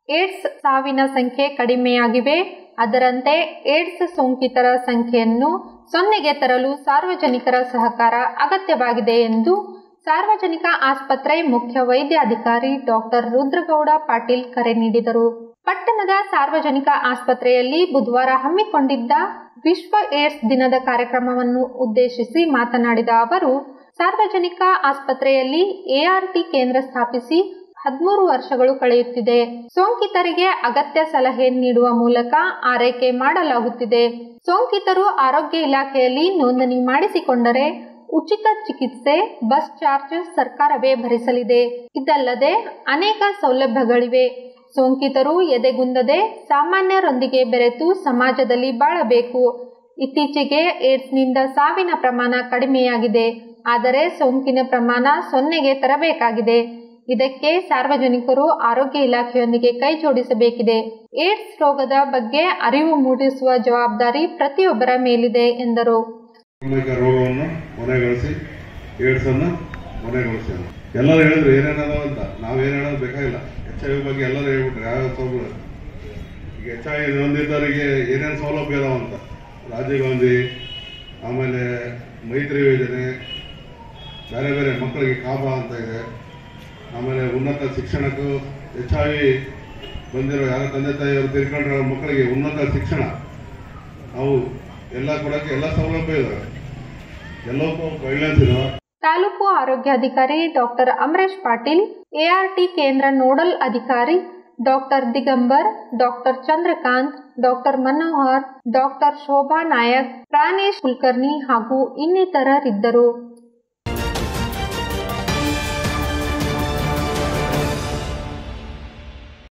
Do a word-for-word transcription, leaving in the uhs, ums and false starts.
AIDS ಸಾವಿನ ಸಂಖ್ಯೆ ಕಡಿಮೆಯಾಗಿವೆ. ಅದರಂತೆ ಏಡ್ಸ್ ಸೋಂಕಿತರ ಸಂಖ್ಯೆಯನ್ನು ಸೊನ್ನೆಗೆ ತರಲು ಸಾರ್ವಜನಿಕರ ಸಹಕಾರ ಅಗತ್ಯವಾಗಿದೆ ಎಂದು ಸಾರ್ವಜನಿಕ ಆಸ್ಪತ್ರೆ ಮುಖ್ಯ ವೈದ್ಯಾಧಿಕಾರಿ ಡಾಕ್ಟರ್ ರುದ್ರಗೌಡ ಪಾಟೀಲ್ ಕರೆ ನೀಡಿದರು. ಪಟ್ಟಣದ ಸಾರ್ವಜನಿಕ ಆಸ್ಪತ್ರೆಯಲ್ಲಿ ಬುಧವಾರ ಹಮ್ಮಿಕೊಂಡಿದ್ದ ವಿಶ್ವ ಏಡ್ಸ್ ದಿನದ ಕಾರ್ಯಕ್ರಮವನ್ನು ಉದ್ದೇಶಿಸಿ ಮಾತನಾಡಿದ ಅವರು, ಸಾರ್ವಜನಿಕ ಆಸ್ಪತ್ರೆಯಲ್ಲಿ ಎಆರ್ಟಿ ಕೇಂದ್ರ ಸ್ಥಾಪಿಸಿ ಹದಿಮೂರು ವರ್ಷಗಳು ಕಳೆಯುತ್ತಿದೆ. ಸೋಂಕಿತರಿಗೆ ಅಗತ್ಯ ಸಲಹೆ ನೀಡುವ ಮೂಲಕ ಆರೈಕೆ ಮಾಡಲಾಗುತ್ತಿದೆ. ಸೋಂಕಿತರು ಆರೋಗ್ಯ ಇಲಾಖೆಯಲ್ಲಿ ನೋಂದಣಿ ಮಾಡಿಸಿಕೊಂಡರೆ ಉಚಿತ ಚಿಕಿತ್ಸೆ, ಬಸ್ ಚಾರ್ಜ್ ಸರ್ಕಾರವೇ ಭರಿಸಲಿದೆ. ಇದಲ್ಲದೆ ಅನೇಕ ಸೌಲಭ್ಯಗಳಿವೆ. ಸೋಂಕಿತರು ಎದೆಗುಂದದೆ ಸಾಮಾನ್ಯರೊಂದಿಗೆ ಬೆರೆತು ಸಮಾಜದಲ್ಲಿ ಬಾಳಬೇಕು. ಇತ್ತೀಚೆಗೆ ಏಡ್ಸ್ನಿಂದ ಸಾವಿನ ಪ್ರಮಾಣ ಕಡಿಮೆಯಾಗಿದೆ. ಆದರೆ ಸೋಂಕಿನ ಪ್ರಮಾಣ ಸೊನ್ನೆಗೆ ತರಬೇಕಾಗಿದೆ. ಇದಕ್ಕೆ ಸಾರ್ವಜನಿಕರು ಆರೋಗ್ಯ ಇಲಾಖೆಯೊಂದಿಗೆ ಕೈ ಜೋಡಿಸಬೇಕಿದೆ. ಏಡ್ಸ್ ರೋಗದ ಬಗ್ಗೆ ಅರಿವು ಮೂಡಿಸುವ ಜವಾಬ್ದಾರಿ ಪ್ರತಿಯೊಬ್ಬರ ಮೇಲಿದೆ ಎಂದರು. ರೋಗವನ್ನು ಮನೆಗಳಿಸಿ ಏಡ್ಸ್ ಅನ್ನು ಮನೆಗೊಳಿಸಿ ಎಲ್ಲರೂ ಹೇಳಿದ್ರು ಏನೇನದಾವ ಅಂತ. ನಾವೇನು ಹೇಳೋದು ಬೇಕಾಗಿಲ್ಲ. ಎಚ್ ಐ ವಿ ಬಗ್ಗೆ ಎಲ್ಲರೂ ಹೇಳ್ಬಿಟ್ರೆ ಯಾವ್ಯಾವ ಸೌಲಭ್ಯ. ಈಗ ಎಚ್ ಐ ವಿ ಹೊಂದಿದ್ದವರಿಗೆ ಏನೇನು ಸೌಲಭ್ಯ ಅದಾವ ಅಂತ. ರಾಜೀವ್ ಗಾಂಧಿ, ಆಮೇಲೆ ಮೈತ್ರಿ ಯೋಜನೆ, ಬೇರೆ ಬೇರೆ ಮಕ್ಕಳಿಗೆ ಕಾಬಾ ಅಂತ ಇದೆ. ಆಮೇಲೆ ಉನ್ನತ ಶಿಕ್ಷಣಕ್ಕೂ ಎಚ್ ಐ ವಿ ಬಂದಿರೋ ಯಾರ ತಂದೆ ತಾಯಿಯವರು ತಿರ್ಕೊಂಡ್ರೆ ಮಕ್ಕಳಿಗೆ ಉನ್ನತ ಶಿಕ್ಷಣ ಅವು ಎಲ್ಲ ಕೊಡಕ್ಕೆ ಎಲ್ಲ ಸೌಲಭ್ಯ ಇದಾವೆ. ಎಲ್ಲಕ್ಕೂ ಗೈಡ್ಲೈನ್ಸ್ ಇದಾವೆ. ತಾಲೂಕು ಆರೋಗ್ಯಾಧಿಕಾರಿ ಡಾಕ್ಟರ್ ಅಮರೇಶ್ ಪಾಟೀಲ್, ಎಆರ್ಟಿ ಕೇಂದ್ರ ನೋಡಲ್ ಅಧಿಕಾರಿ doctor Digambar, doctor Chandrakant, doctor Manohar, doctor Shobha Nayak, Pranesh Kulkarni ಹಾಗೂ ಇನ್ನಿತರರಿದ್ದರು.